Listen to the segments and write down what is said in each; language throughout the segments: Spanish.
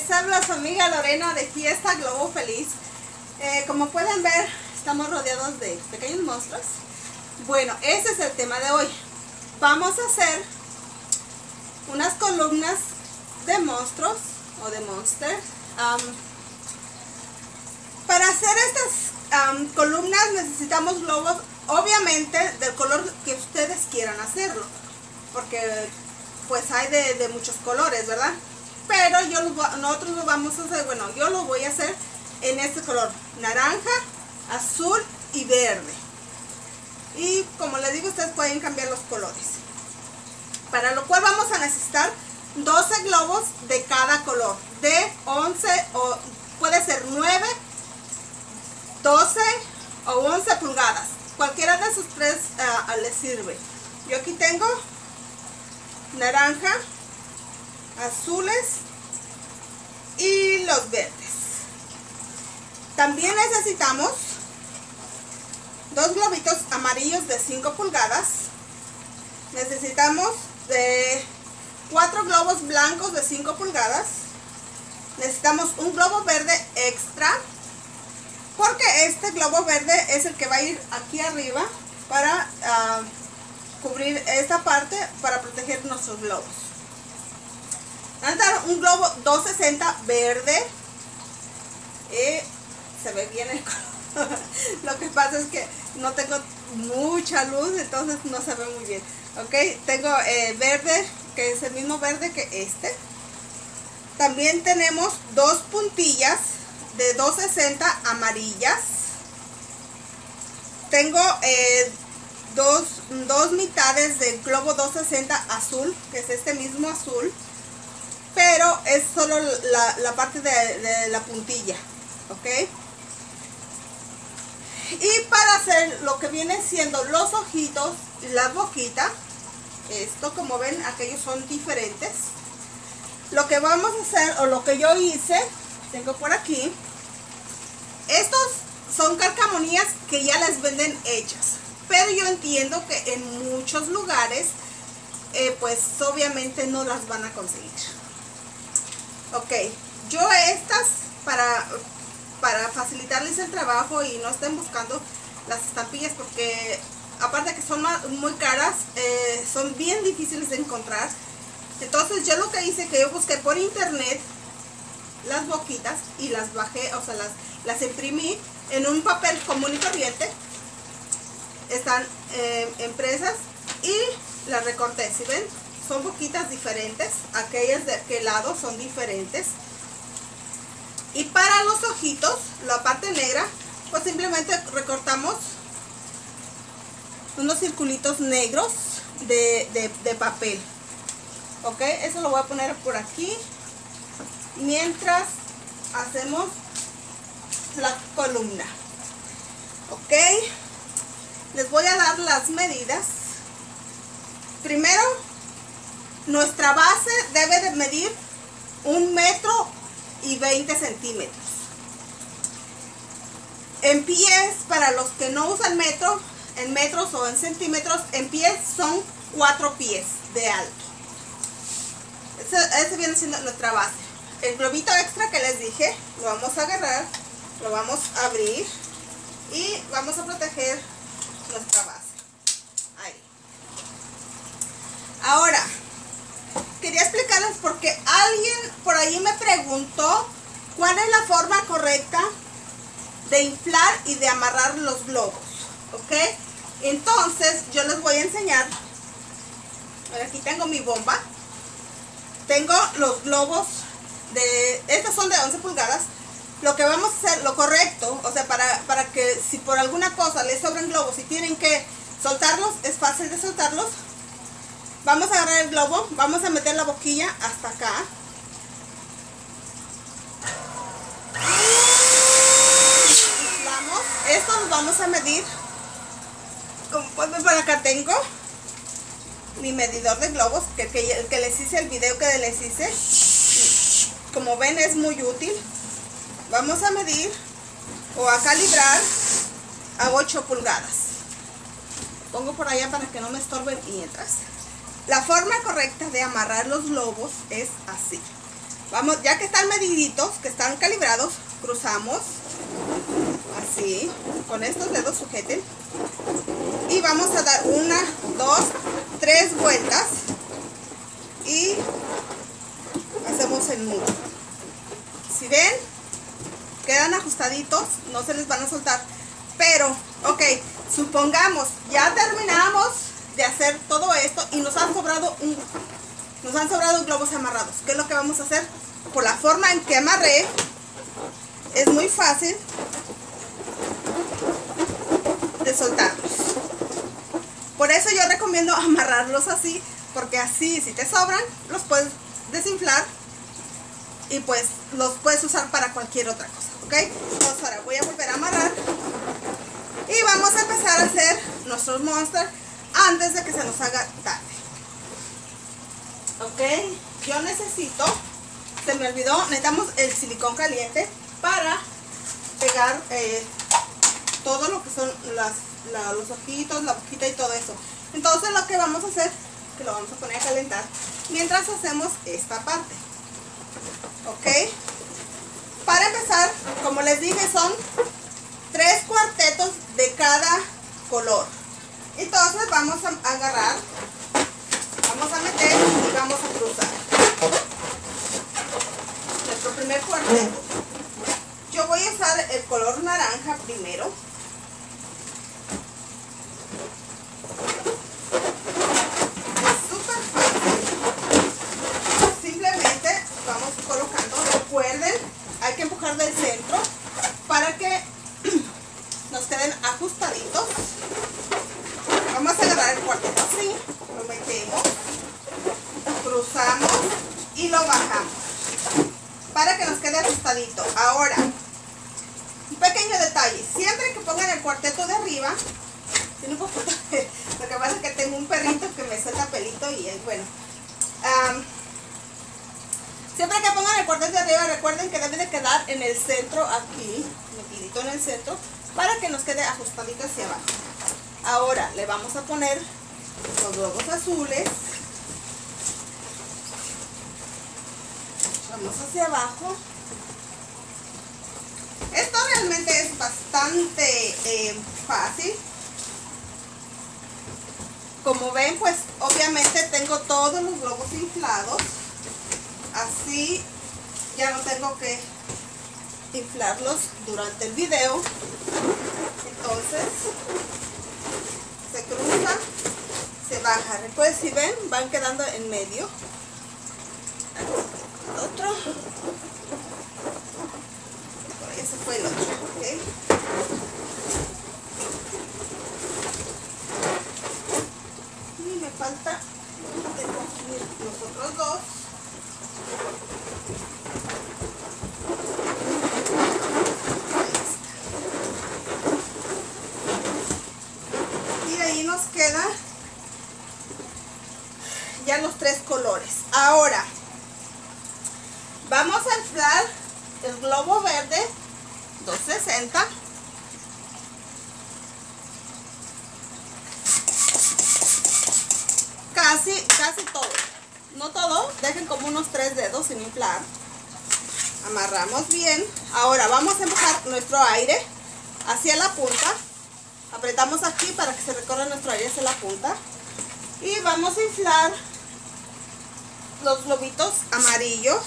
Les habla su amiga Lorena de Fiesta Globo Feliz. Como pueden ver, estamos rodeados de pequeños monstruos. Bueno, ese es el tema de hoy. Vamos a hacer unas columnas de monstruos o de monsters. Para hacer estas columnas necesitamos globos, obviamente del color que ustedes quieran hacerlo, porque pues hay de muchos colores, ¿verdad? Pero nosotros lo vamos a hacer, bueno, yo lo voy a hacer en este color: naranja, azul y verde. Y como les digo, ustedes pueden cambiar los colores, para lo cual vamos a necesitar 12 globos de cada color, de 11 o puede ser 9, 12 o 11 pulgadas. Cualquiera de esos tres les sirve. Yo aquí tengo naranja, azules y los verdes. También necesitamos 2 globitos amarillos de 5 pulgadas. Necesitamos 4 globos blancos de 5 pulgadas. Necesitamos un globo verde extra, porque este globo verde es el que va a ir aquí arriba para cubrir esta parte, para proteger nuestros globos. Van a dar un globo 260 verde. Se ve bien el color. Lo que pasa es que no tengo mucha luz, entonces no se ve muy bien. Ok, tengo verde, que es el mismo verde que este. También tenemos 2 puntillas de 260 amarillas. Tengo dos mitades de globo 260 azul, que es este mismo azul, pero es solo la parte de la puntilla. Ok, y para hacer lo que viene siendo los ojitos y la boquita, esto, como ven, aquellos son diferentes. Lo que vamos a hacer, o lo que yo hice, tengo por aquí, estos son calcamonías que ya las venden hechas, pero yo entiendo que en muchos lugares pues obviamente no las van a conseguir. Ok, yo estas, para facilitarles el trabajo y no estén buscando las estampillas, porque aparte que son muy caras, son bien difíciles de encontrar. Entonces yo lo que hice, que yo busqué por internet las boquitas y las bajé, o sea, las imprimí en un papel común y corriente. Están impresas y las recorté. Si ven, son boquitas diferentes, aquellas de aquel lado son diferentes. Y para los ojitos, la parte negra, pues simplemente recortamos unos circulitos negros de papel. Ok, eso lo voy a poner por aquí mientras hacemos la columna. Ok, les voy a dar las medidas. Primero, nuestra base debe de medir 1,20 centímetros. En pies, para los que no usan metro, en metros o en centímetros, en pies son 4 pies de alto. Ese viene siendo nuestra base. El globito extra que les dije, lo vamos a agarrar, lo vamos a abrir y vamos a proteger nuestra base. Ahí. Ahora, quería explicarles porque alguien por ahí me preguntó cuál es la forma correcta de inflar y de amarrar los globos. Ok, entonces yo les voy a enseñar. Aquí tengo mi bomba. Tengo los globos estos son de 11 pulgadas. Lo que vamos a hacer, lo correcto, o sea, para que si por alguna cosa les sobran globos y tienen que soltarlos, es fácil de soltarlos. Vamos a agarrar el globo, vamos a meter la boquilla hasta acá. Inflamos. Esto lo vamos a medir. Como pueden ver, por acá tengo mi medidor de globos, que les hice el video que les hice. Como ven, es muy útil. Vamos a medir o a calibrar a 8 pulgadas. Pongo por allá para que no me estorben mientras. La forma correcta de amarrar los globos es así. Vamos, ya que están mediditos, que están calibrados, cruzamos así, con estos dedos sujeten, y vamos a dar 1, 2, 3 vueltas y hacemos el nudo. Si ven, quedan ajustaditos, no se les van a soltar. Pero, ok, supongamos ya terminamos de hacer todo esto y nos han sobrado globos amarrados. ¿Qué es lo que vamos a hacer? Por la forma en que amarré, es muy fácil de soltarlos. Por eso yo recomiendo amarrarlos así, porque así si te sobran, los puedes desinflar y pues los puedes usar para cualquier otra cosa, ¿ok? Entonces ahora voy a volver a amarrar y vamos a empezar a hacer nuestros monsters antes de que se nos haga tarde. Ok, yo necesito, se me olvidó, necesitamos el silicón caliente para pegar todo lo que son los ojitos, la boquita y todo eso. Entonces lo que vamos a hacer, que lo vamos a poner a calentar mientras hacemos esta parte. Ok, para empezar, como les dije, son 3 cuartetos de cada color. Entonces vamos a agarrar, vamos a meter y vamos a cruzar nuestro primer cuarteto. Yo voy a usar el color naranja primero. Es súper fácil. Simplemente vamos colocando, recuerden, hay que empujar del centro para que nos queden ajustaditos. Vamos a agarrar el cuarteto así, lo metemos, cruzamos y lo bajamos para que nos quede ajustadito. Ahora, un pequeño detalle, siempre que pongan el cuarteto de arriba, tiene un poquito, lo que pasa es que tengo un perrito que me suelta pelito y bueno, siempre que pongan el cuarteto de arriba, recuerden que debe de quedar en el centro aquí, metidito en el centro, para que nos quede ajustadito hacia abajo. Ahora le vamos a poner los globos azules. Vamos hacia abajo. Esto realmente es bastante fácil. Como ven, pues obviamente tengo todos los globos inflados. Así ya no tengo que inflarlos durante el video. Entonces se cruza, se baja. Recuerden, si ven, van quedando en medio. Otro. Por ahí se fue el otro. ¿Okay? Y me falta de coger los otros dos. Nos queda ya los 3 colores. Ahora vamos a inflar el globo verde 260. Casi todo, no todo, dejen como unos 3 dedos sin inflar. Amarramos bien. Ahora vamos a empujar nuestro aire hacia la punta. Apretamos aquí para que se recorra nuestro aire hacia la punta. Y vamos a inflar los globitos amarillos.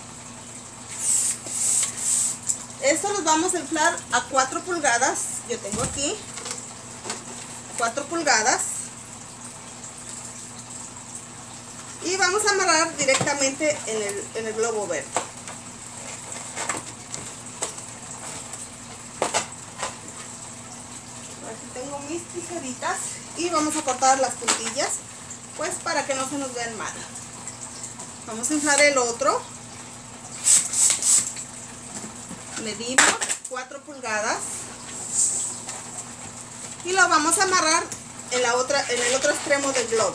Estos los vamos a inflar a 4 pulgadas. Yo tengo aquí 4 pulgadas. Y vamos a amarrar directamente en el globo verde. Tengo mis tijeritas y vamos a cortar las puntillas, pues para que no se nos vean mal. Vamos a inflar el otro. Medimos 4 pulgadas y lo vamos a amarrar en el otro extremo del globo.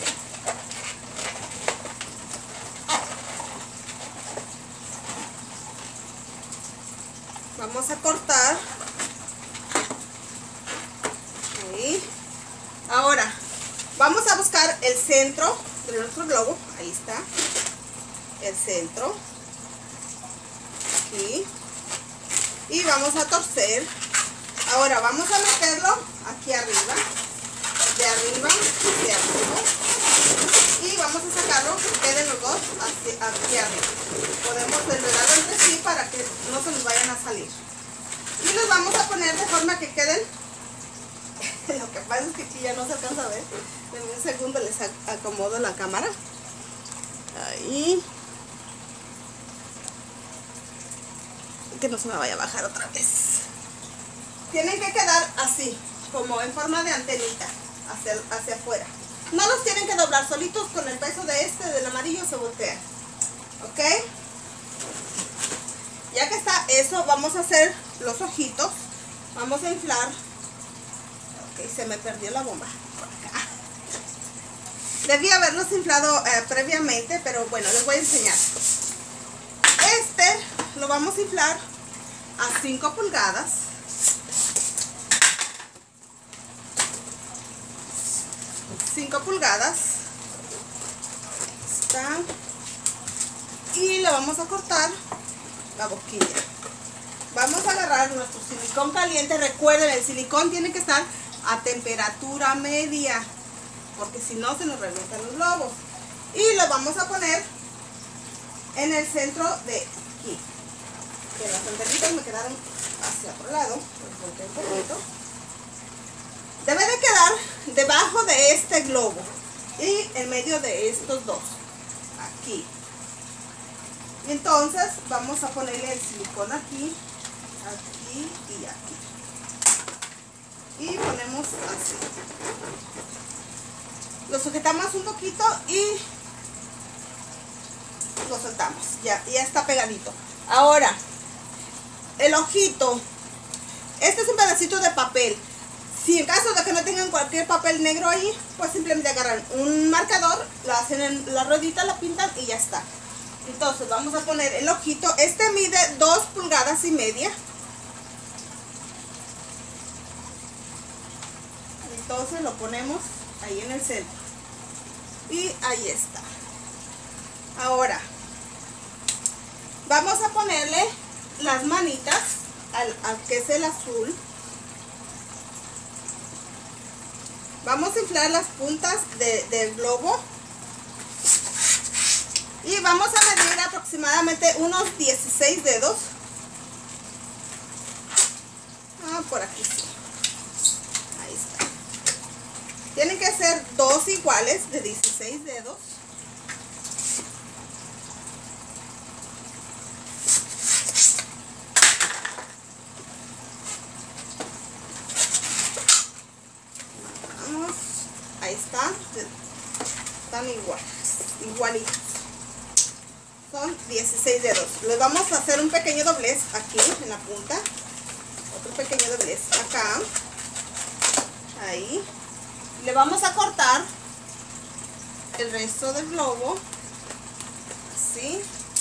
Vamos a cortar. Ahora vamos a buscar el centro de nuestro globo. Ahí está el centro. aquí y vamos a torcer. Ahora vamos a meterlo aquí arriba, de arriba hacia abajo, y vamos a sacarlo que queden los dos aquí arriba. Podemos enredarlo entre sí para que no se nos vayan a salir. Y los vamos a poner de forma que queden. Lo que pasa es que aquí ya no se alcanza a ver. En un segundo les acomodo la cámara. Ahí. Que no se me vaya a bajar otra vez. Tienen que quedar así, como en forma de antenita, hacia afuera. No los tienen que doblar, solitos con el peso del amarillo se voltean. ¿Ok? Ya que está eso, vamos a hacer los ojitos. Vamos a inflar. Ok, se me perdió la bomba por acá. Debí haberlos inflado previamente, pero bueno, les voy a enseñar. Lo vamos a inflar a 5 pulgadas. Está. Y le vamos a cortar la boquilla. Vamos a agarrar nuestro silicón caliente. Recuerden, el silicón tiene que estar a temperatura media, porque si no se nos revientan los globos. Y lo vamos a poner en el centro de aquí. Que las antenitas me quedaron hacia otro lado. Un poquito. Debe de quedar debajo de este globo y en medio de estos dos. Aquí. Y entonces vamos a ponerle el silicón aquí, aquí y aquí. Y ponemos así. Lo sujetamos un poquito y lo soltamos. Ya está pegadito. Ahora, el ojito. Este es un pedacito de papel. Si en caso de que no tengan cualquier papel negro ahí, pues simplemente agarran un marcador, lo hacen en la ruedita, la pintan y ya está. Entonces vamos a poner el ojito. Este mide 2 pulgadas y media. Entonces lo ponemos ahí en el centro. Y ahí está. Ahora vamos a ponerle las manitas al que es el azul. Vamos a inflar las puntas del globo. Y vamos a medir aproximadamente unos 16 dedos. Por aquí sí. Ahí está. Tienen que ser dos iguales de 16 dedos. Vamos. Ahí está. Están igualitos. Son 16 dedos. Les vamos a hacer un pequeño doblez aquí en la punta. Otro pequeño doblez acá. Ahí. Le vamos a cortar el resto del globo. Así.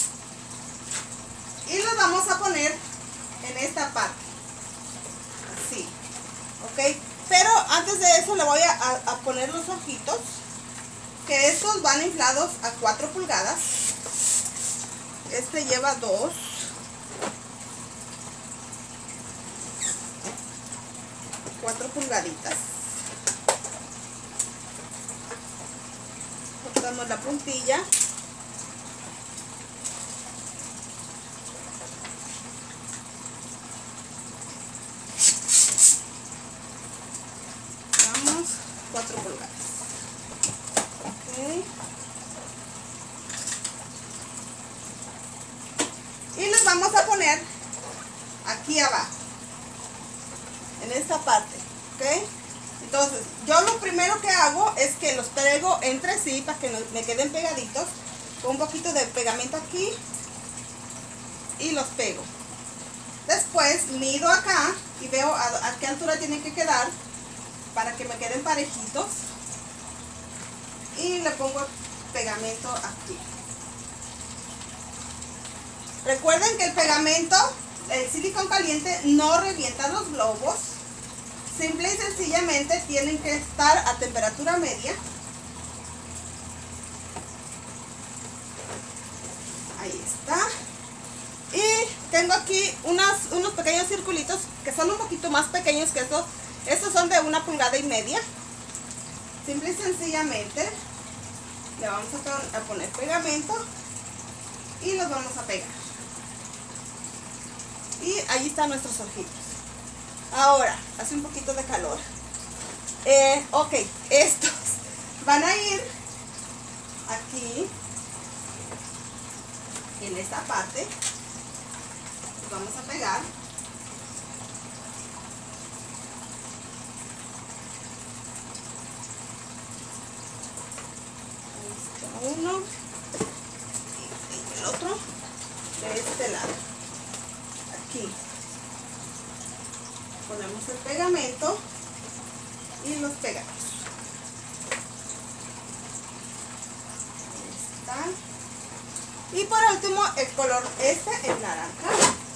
Y lo vamos a poner en esta parte. Así. Ok. Pero antes de eso le voy a poner los ojitos. Que estos van inflados a 4 pulgadas. Este lleva 2. Cuatro pulgaditas. Cortamos la puntilla. Vamos, 4 pulgadas. Okay. Y los vamos a poner aquí abajo, en esta parte, ¿ok? Entonces, yo lo primero que hago es que los pego entre sí para que me queden pegaditos, con un poquito de pegamento aquí y los pego. Después mido acá y veo a qué altura tienen que quedar para que me queden parejitos y le pongo pegamento aquí. Recuerden que el pegamento, el silicón caliente, no revienta los globos. Simple y sencillamente tienen que estar a temperatura media. Ahí está. Y tengo aquí unos pequeños circulitos que son un poquito más pequeños que estos. Estos son de 1,5 pulgadas. Simple y sencillamente le vamos a poner pegamento y los vamos a pegar. Y ahí están nuestros ojitos. Ahora, hace un poquito de calor. Ok, estos van a ir aquí, en esta parte. Los vamos a pegar. Uno y el otro de este lado. Aquí ponemos el pegamento y los pegamos. Ahí está. Y por último el color el naranja.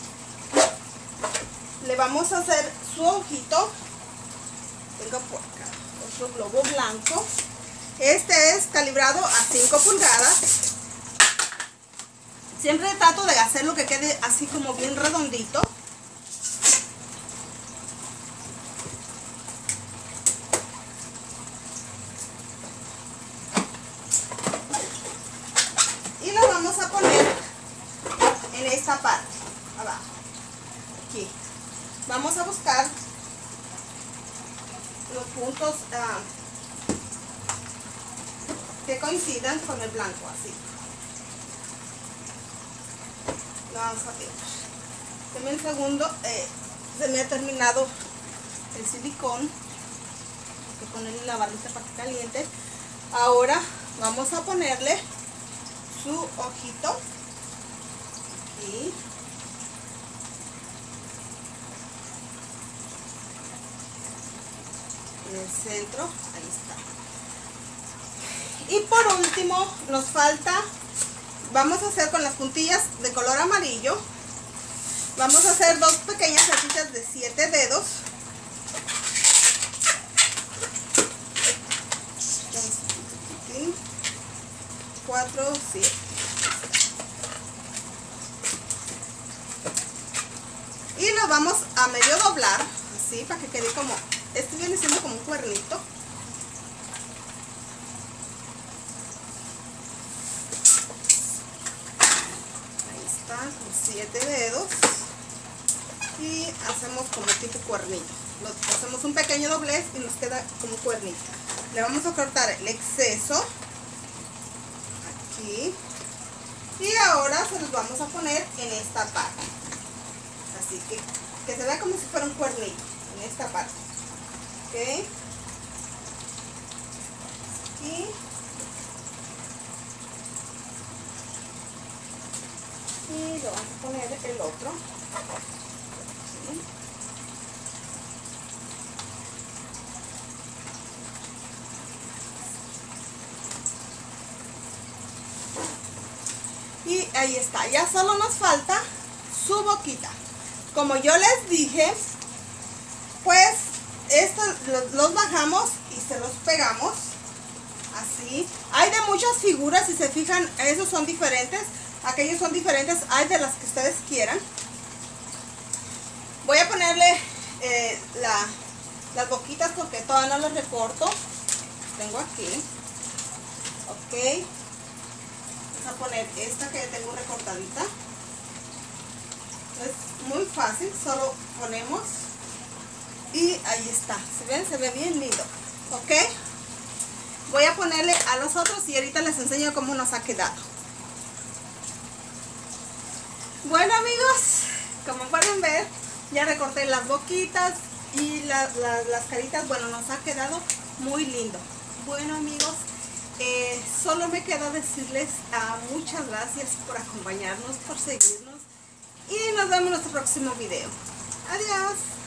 Le vamos a hacer su ojito. Tengo por acá otro globo blanco. Este es calibrado a 5 pulgadas. Siempre trato de hacerlo que quede así como bien redondito. Y lo vamos a poner en esta parte, abajo. Aquí. Vamos a buscar los puntos que coincidan con el blanco, así. Lo vamos a pegar. Deme un segundo, se me ha terminado el silicón. Hay que ponerle la barrita para que caliente. Ahora vamos a ponerle su ojito aquí. En el centro, ahí está. Y por último nos falta, vamos a hacer con las puntillas de color amarillo, vamos a hacer 2 pequeñas flechitas de 7 dedos. 4, 7. Y lo vamos a medio doblar, así, para que quede como, este viene siendo como un cuernito. Con 7 dedos y hacemos como tipo cuernito. Hacemos un pequeño doblez y nos queda como cuernito. Le vamos a cortar el exceso aquí y ahora se los vamos a poner en esta parte, así que se vea como si fuera un cuernito en esta parte. Ok, aquí. Y lo vamos a poner el otro. Y ahí está. Ya solo nos falta su boquita. Como yo les dije, pues estos los bajamos y se los pegamos. Así. Hay de muchas figuras, si se fijan, esos son diferentes. Aquellos son diferentes, hay de las que ustedes quieran. Voy a ponerle las boquitas porque todavía no las recorto. Tengo aquí. Ok. Vamos a poner esta que ya tengo recortadita. Es muy fácil, solo ponemos y ahí está. ¿Se ven? Se ve bien lindo. Ok. Voy a ponerle a los otros y ahorita les enseño cómo nos ha quedado. Bueno amigos, como pueden ver, ya recorté las boquitas y las caritas. Bueno, nos ha quedado muy lindo. Bueno amigos, solo me queda decirles muchas gracias por acompañarnos, por seguirnos y nos vemos en nuestro próximo video. Adiós.